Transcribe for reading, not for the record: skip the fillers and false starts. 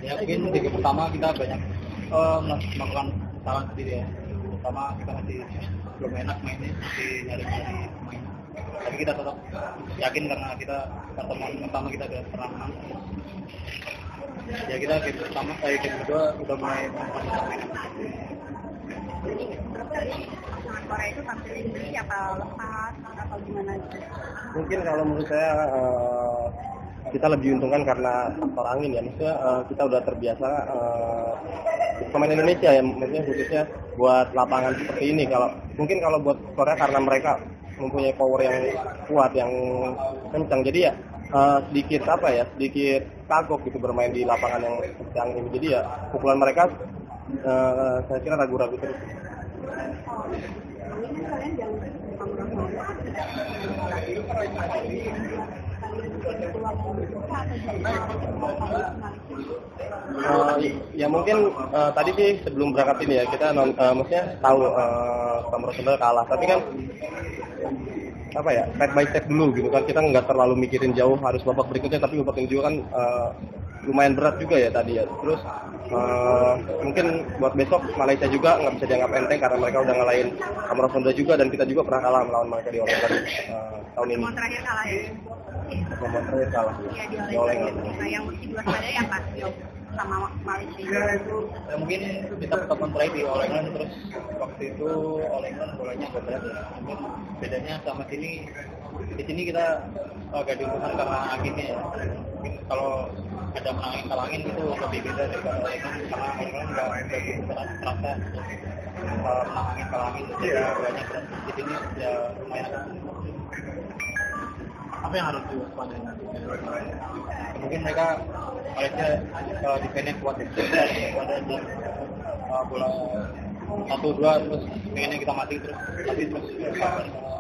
Ya mungkin di game pertama kita banyak melakukan kesalahan sendiri ya. Pertama kita masih belum enak mainnya, masih nyari-nyari pemain. Tapi kita tetap yakin karena kita pertemuan pertama kita udah pernah menang. Ya kita game pertama, game kedua udah mulai main. Korea itu tampil Indonesia apa lepas atau gimana? Mungkin kalau menurut saya kita lebih untungkan karena faktor angin ya, maksudnya kita udah terbiasa pemain Indonesia ya, maksudnya khususnya buat lapangan seperti ini. Kalau buat Korea karena mereka mempunyai power yang kuat, yang kencang, jadi ya sedikit kagok gitu bermain di lapangan yang seperti angin ini. Jadi ya pukulan mereka saya kira ragu-ragu terus. Ya mungkin tadi sih sebelum berangkat ini ya kita maksudnya tahu Samarinda kalah, tapi kan step by step dulu gitu kan, kita nggak terlalu mikirin jauh harus babak berikutnya, tapi babak ini juga kan lumayan berat juga ya tadi ya. Terus mungkin buat besok Malaysia juga nggak bisa dianggap enteng karena mereka udah ngalahin Samarinda juga, dan kita juga pernah kalah melawan mereka di All England tahun ini. Pertemuan terakhir kalah ya? Pertemuan terakhir kalah. Iya di All England. Nah yang mesti diwaspadai apa? Sama Malaysia. Ya, mungkin kita pertemuan terakhir di All England, terus waktu itu All England bolanya agak berat ya. Mungkin bedanya sama sini, di sini kita agak diuntungkan karena anginnya ya. Mungkin kalau ada menangin kalangin itu lebih beda daripada All England, karena All England nggak begitu terasa menangin kalangin itu banyak berat. Di sini ya lumayan. Apa yang harus diwaspadai nanti? Mungkin mereka Malaysia defense-nya kuat ya. Ada bola 1-2 terus pengennya kita mati terus, tapi terus